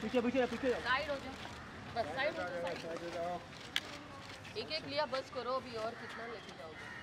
पीछे पीछे पीछे साइड हो जाओ, बस साइड हो जाओ। एक एक लिया बस करो अभी, और कितना लेके जाओगे?